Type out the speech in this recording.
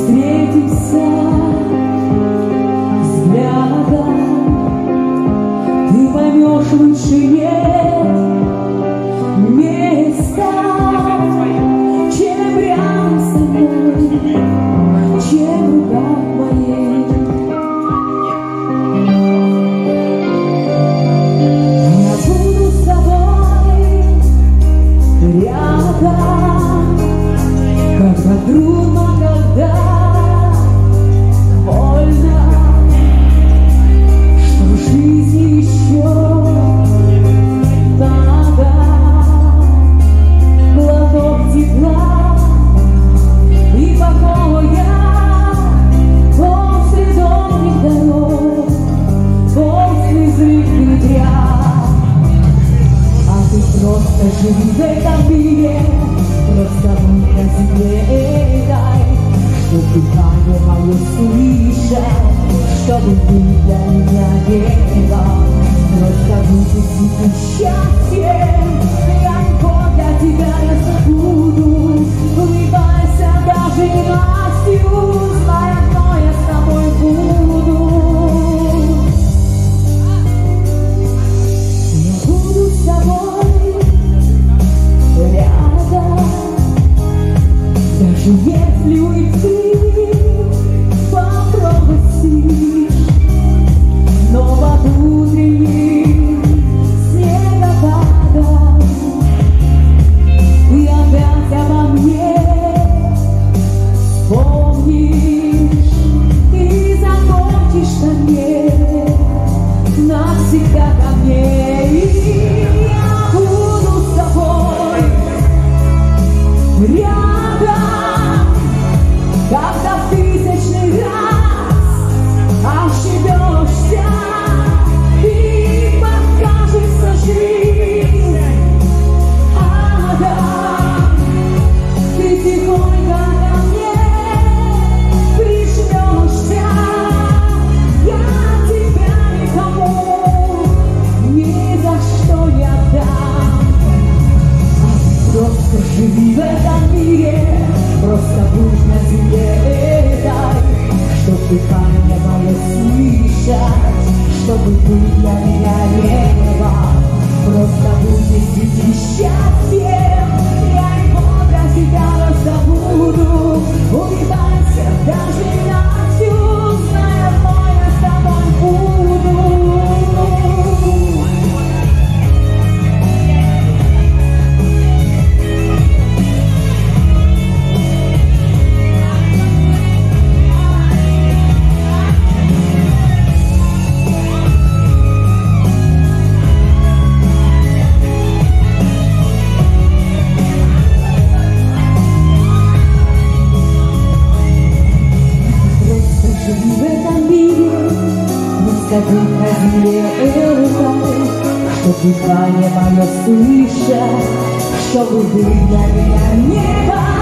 встретимся взглядом, ты поймешь, лучше нет места, чем рядом со мной, чем в руках моих. Я буду с тобой рядом, когда трудно, когда больно, что в жизни еще надо глоток тепла и покоя после долгих дорог, после злых ветрят. А ты просто живи в этом мире, просто будь на земле, дай, чтоб дыхание мое слышать, чтобы быть для меня небом. Просто будь и счастьем, я никого для тебя не забуду. Улыбайся даже ненастью, знай одно, я с тобой буду. Я буду с тобой рядом, даже если уйти, попросишь, но под утренним снегопадом ты опять обо мне вспомнишь и закончишь ко мне, навсегда ко мне. И я буду с тобой рядом, когда в тысячный раз ошибешься и покажется жизнь адом, ты тихонько ко мне прижмешься, я тебя никому ни за что не отдам. Просто живи в этом мире, просто будь на земле, дай, чтоб дыхание мое слышать, чтобы быть для меня небом. Просто будь и свети счастьем, я его для тебя раздобуду. Улыбайся даже ночью, знай одно, я с тобой буду. Живи в этом мире, скажи на земле этой, чтоб дыхание мое слышать, чтобы быть для меня небо.